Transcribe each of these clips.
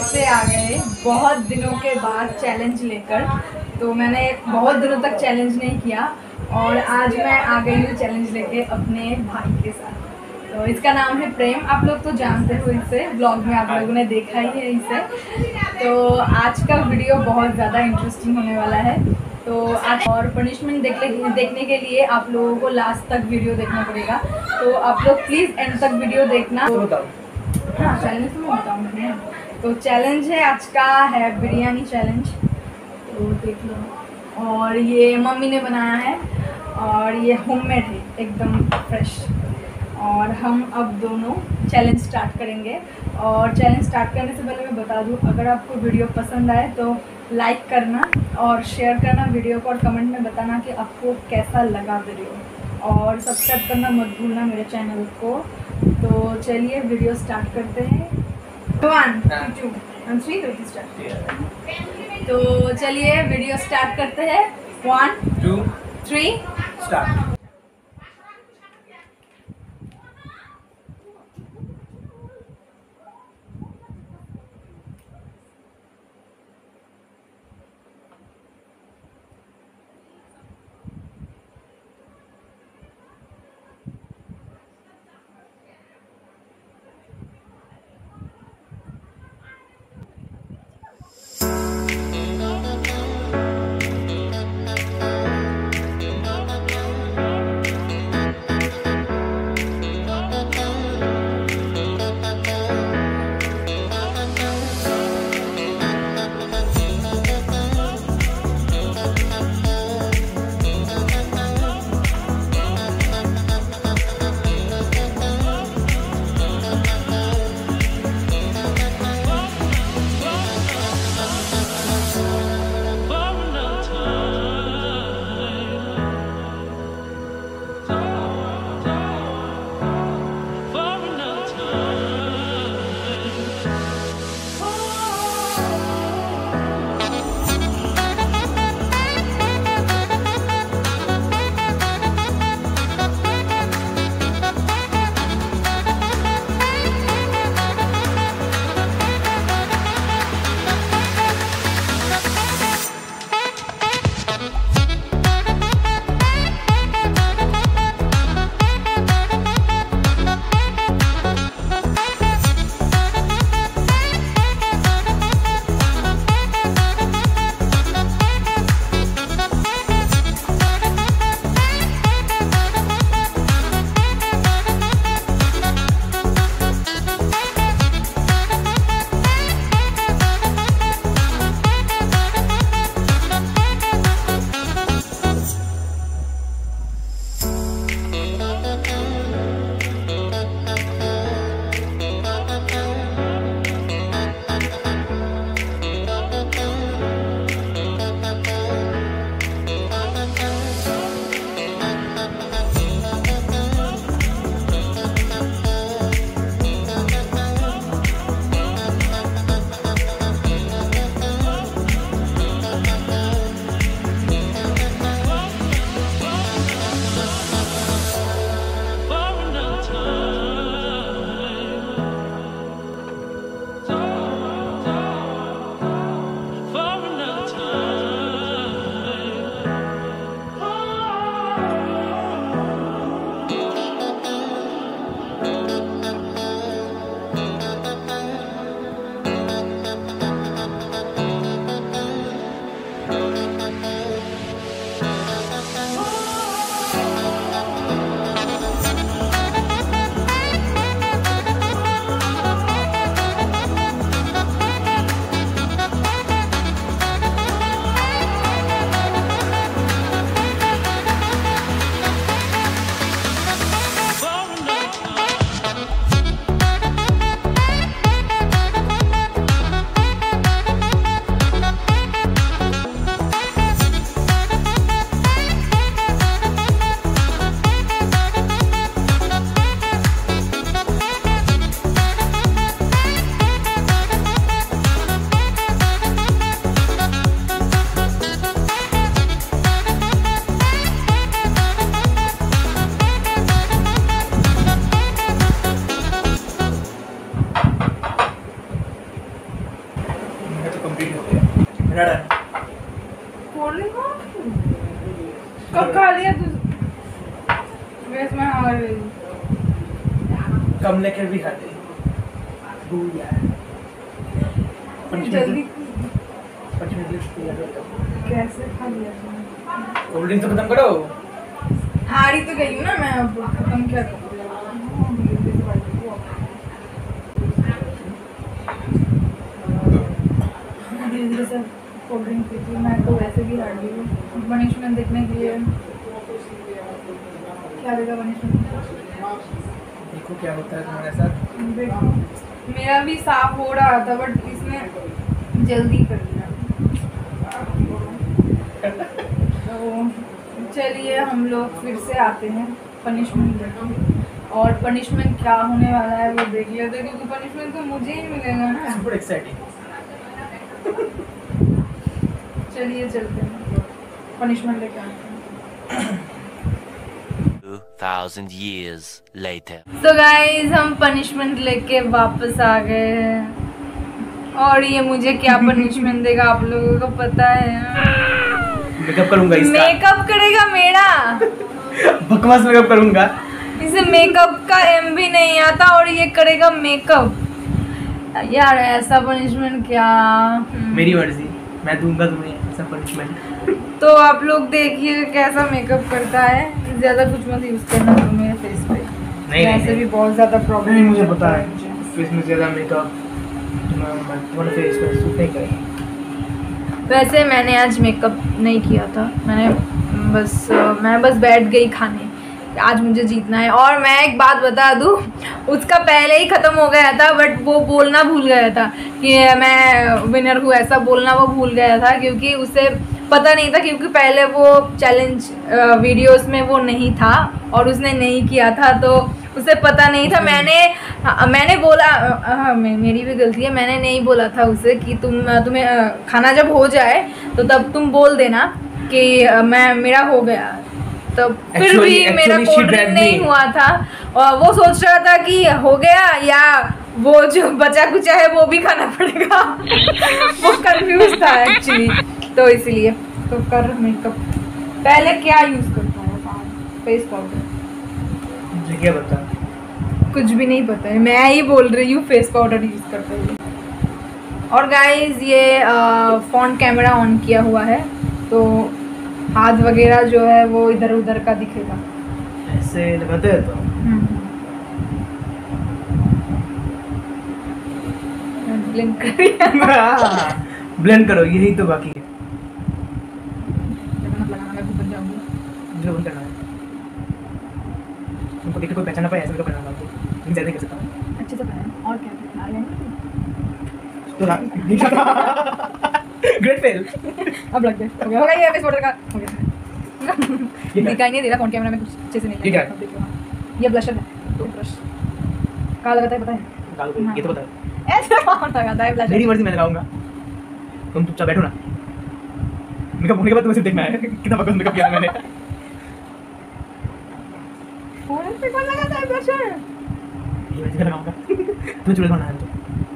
से आ गए बहुत दिनों के बाद चैलेंज लेकर। तो मैंने बहुत दिनों तक चैलेंज नहीं किया और आज मैं आ गई हूँ चैलेंज लेके अपने भाई के साथ। तो इसका नाम है प्रेम, आप लोग तो जानते हो इसे, ब्लॉग में आप लोगों ने देखा ही है इसे। तो आज का वीडियो बहुत ज़्यादा इंटरेस्टिंग होने वाला है। तो आज और पनिशमेंट देखने के लिए आप लोगों को लास्ट तक वीडियो देखना पड़ेगा। तो आप लोग प्लीज़ एंड तक वीडियो देखना। हाँ, चैलेंज तो मैं बताऊँगी। तो चैलेंज है आज का है बिरयानी चैलेंज, तो देख लो। और ये मम्मी ने बनाया है और ये होममेड है, एकदम फ्रेश। और हम अब दोनों चैलेंज स्टार्ट करेंगे। और चैलेंज स्टार्ट करने से पहले मैं बता दूं, अगर आपको वीडियो पसंद आए तो लाइक करना और शेयर करना वीडियो को, और कमेंट में बताना कि आपको कैसा लगा वीडियो। और सब्सक्राइब करना मत भूलना मेरे चैनल को। तो चलिए वीडियो स्टार्ट करते हैं। 1 2 3 स्टार्ट। तो चलिए वीडियो स्टार्ट करते हैं। 1 2 3 स्टार्ट। तो कंप्लीट हो गया। मेरा डन। कब खा लिया तू? वैसे मैं हार गई। कम लेकर भी खाते भूल यार। जल्दी 5 मिनट कैसे खा लिया तूने? कोल्ड ड्रिंक तो खत्म करो। हारी तो गई हूँ ना मैं, अब खत्म क्या करूँ? धीरे-धीरे से कोल्ड ड्रिंक पीती हूँ। मैं तो वैसे भी हार गई हूँ। पनिशमेंट देखने के लिए क्या देगा पनिशमेंट? देखो क्या होता है तुम्हारे साथ। देखो मेरा भी साफ हो रहा था बट इसने जल्दी कर दिया। तो चलिए हम लोग फिर से आते हैं पनिशमेंट लेकर, और पनिशमेंट क्या होने वाला है वो देख लेते हैं, क्योंकि पनिशमेंट तो मुझे ही मिलेगा ना। Super exciting. चलिए चलते हैं पनिशमेंट लेकर आते हैं। 2000 years later. तो गाइस हम पनिशमेंट लेके वापस आ गए हैं, और ये मुझे क्या पनिशमेंट देगा आप लोगों को पता है? मेकअप करूंगा इसका। मेकअप करेगा मेरा। बकवास मेकअप करूंगा। इसे मेकअप का एम भी नहीं आता और ये करेगा मेकअप। यार ऐसा पनिशमेंट क्या? मेरी मर्जी, मैं दूंगा तुम्हें ऐसा पनिशमेंट। तो आप लोग देखिए कैसा मेकअप करता है। ज़्यादा कुछ मत यूज़ करना तुम मेरे फेस पे। नहीं वैसे भी बहुत ज़्यादा प्रॉब्लम नहीं, मुझे पता है फेस में ज़्यादा मेकअप तुम्हारे फेस पे सूट नहीं करेगा। वैसे मैंने आज मेकअप नहीं किया था, मैं बस बैठ गई खाने। आज मुझे जीतना है, और मैं एक बात बता दूँ, उसका पहले ही ख़त्म हो गया था बट वो बोलना भूल गया था कि मैं विनर हूँ, ऐसा बोलना वो भूल गया था, क्योंकि उसे पता नहीं था, क्योंकि पहले वो चैलेंज वीडियोस में वो नहीं था और उसने नहीं किया था, तो उसे पता नहीं था। मैंने बोला, हाँ मेरी भी गलती है, मैंने नहीं बोला था उसे कि तुम्हें खाना जब हो जाए तो तब तुम बोल देना कि मेरा हो गया। तो फिर भी मेरा कोल्ड ड्रिंक नहीं हुआ था, और वो सोच रहा था कि हो गया या वो जो बचा कुचा है वो भी खाना पड़ेगा। वो कंफ्यूज था एक्चुअली, तो इसलिए। तो कर मेकअप पहले क्या यूज़ करता है? Face powder. मुझे क्या पता? कुछ भी नहीं पता है, मैं ही बोल रही हूँ फेस पाउडर यूज़ करते हुए। और गाइस ये फ़ोन कैमरा ऑन किया हुआ है, तो हाथ वगैरह जो है वो इधर उधर का दिखेगा। ऐसे लगाते हैं तो ब्लेंड कर रही है। ब्लेंड करो, यही तो बाकी है। लगाना मैं बन जाऊंगी। मुझे बंद करना है। तुमको देख के कोई पहचान ना पाए ऐसे मेकअप करना है आपको। नहीं ज़्यादा कर सकता हूँ। अच्छे से पहन। और क्या तो ग्रेट फेल। अब लग गए, हो गया ये फेस पाउडर का हो गया। दिखाई नहीं दे रहा फोन कैमरा में, कुछ अच्छे से नहीं ठीक है। ये ब्लशर है, तो ब्रश कहाँ लगाता है पता है? ये तो पता है। ऐसे कौन लगाता है ब्लशर? मेरी मर्जी, मैं लगाऊंगा। तुम चुपचाप बैठो ना। मेकअप होने के बाद तुम्हें सिर्फ देखना है कितना बकवास मेकअप किया मैंने। फोन पे कौन लगाता है ब्लशर? ये मैं लगाऊंगा। तुम्हें चुड़ैल बनाना है तो।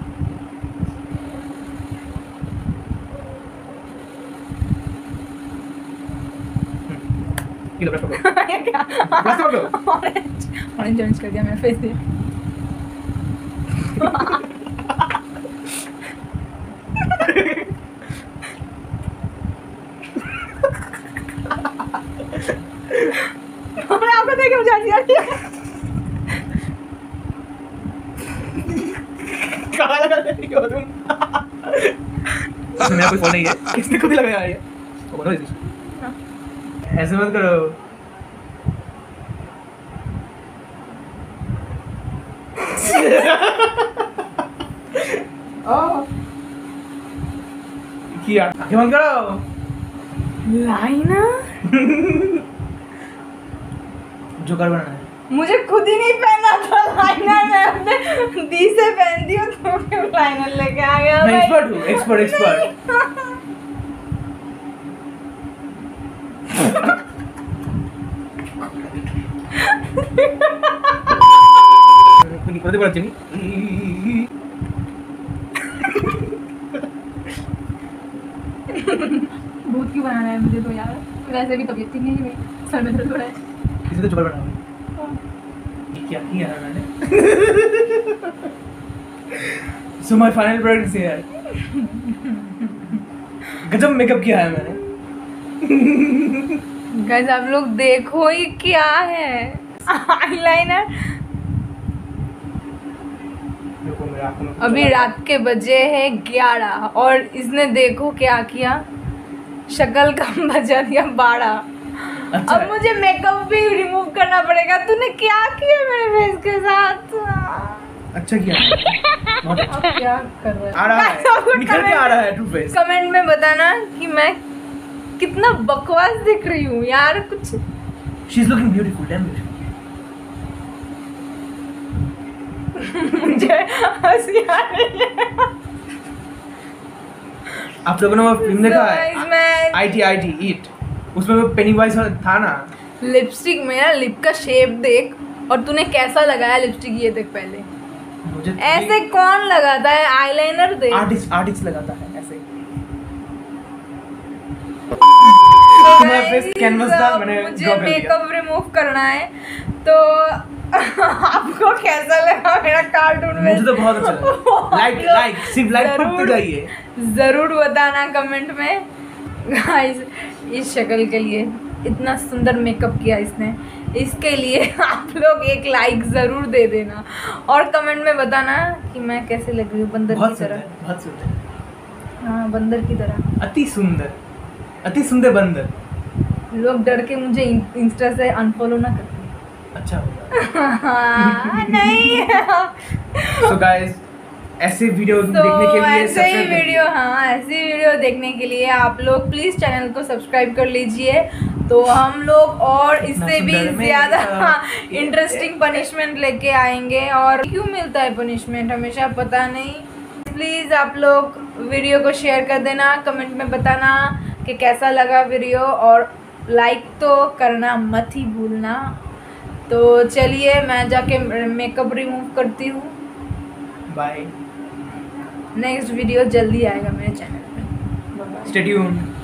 ये लो ब्रश पकड़ो। ये क्या? ब्रश पकड़ो। ऑरेंज कर दिया मेरा फेस पे। आपको देख के मुझे हंसी आ रही है। कहाँ लगा रही हो तुम? मेरा कोई फोन नहीं है, किसने खुद ही लगाया है? वो बोलो इसे। ऐसे मत करो। किया आंखें बंद करो। लाइनर जो कर बनाना है। मुझे खुद ही नहीं पहनना था लाइनर, मैं अपने दी से पहनती हूँ, तो क्यों लाइनर लेके आ गया? मैं एक्सपर्ट हूँ, एक्सपर्ट। भूत क्यों बनाना है मुझे तो यार, वैसे भी तबीयत ठीक नहीं है मेरी, सर में दर्द हो रहा है। किसी तो चुपल बना ये क्या किया है मैंने? So my final product is here. गजब मेकअप किया है मैंने। गाइस आप लोग देखो ये क्या है, आईलाइनर। देखो मेरे आंखों में अभी रात के बजे है 11 और इसने देखो क्या किया, शक्ल का बजा दिया 12। अच्छा अब है। मुझे मेकअप भी रिमूव करना पड़ेगा। तूने क्या किया मेरे फेस के साथ? अच्छा किया है। बहुत अच्छा। अब क्या कर रहा है? आ रहा है, निकल के आ रहा है ट्रू फेस। कमेंट में बताना कि मैं कितना बकवास दिख रही हूँ यार। कुछ she is looking beautiful, damn beautiful. मुझे हंसी आ रही है। आप लोगों ने वो फिल्म देखा So, है इसमें आईटी ईट? उसमें वो पेनीवाइज था ना। लिपस्टिक, मेरा लिप का शेप देख, और तूने कैसा लगाया लिपस्टिक ये देख पहले। मुझे ऐसे कौन लगाता है? आईलाइनर देख। आर्टिस्ट लगाता है ऐसे। तो मेरा face guys, canvas था, मैंने मुझे draw कर दिया। मेकअप रिमूव करना है, तो आपको कैसा लगा मेरा कार्टून में? मुझे तो बहुत अच्छा लगा। लाइक सिर्फ लाइक करते जाइए। जरूर बताना कमेंट में। गाइस इस शक्ल के लिए इतना सुंदर मेकअप किया इसने, इसके लिए आप लोग एक लाइक जरूर दे देना और कमेंट में बताना कि मैं कैसे लग रही हूँ बंदर की बहुत तरह। सुंदर, बहुत सुंदर, हाँ बंदर की तरह। अति सुंदर बंदर। लोग डर के मुझे इंस्टा से अनफॉलो ना कर। अच्छा होगा। हाँ, नहीं सो गाइस ऐसे वीडियो देखने के लिए ऐसे ही subscribe करिए। वीडियो, हाँ ऐसी वीडियो देखने के लिए आप लोग प्लीज चैनल को सब्सक्राइब कर लीजिए, तो हम लोग और इससे भी सुंदर में ज्यादा ये- इंटरेस्टिंग पनिशमेंट लेके आएंगे। और क्यों मिलता है पनिशमेंट हमेशा पता नहीं। प्लीज आप लोग वीडियो को शेयर कर देना, कमेंट में बताना कि कैसा लगा वीडियो, और लाइक तो करना मत ही भूलना। तो चलिए मैं जाके मेकअप रिमूव करती हूँ। बाय, नेक्स्ट वीडियो जल्दी आएगा मेरे चैनल पे। Stay tuned.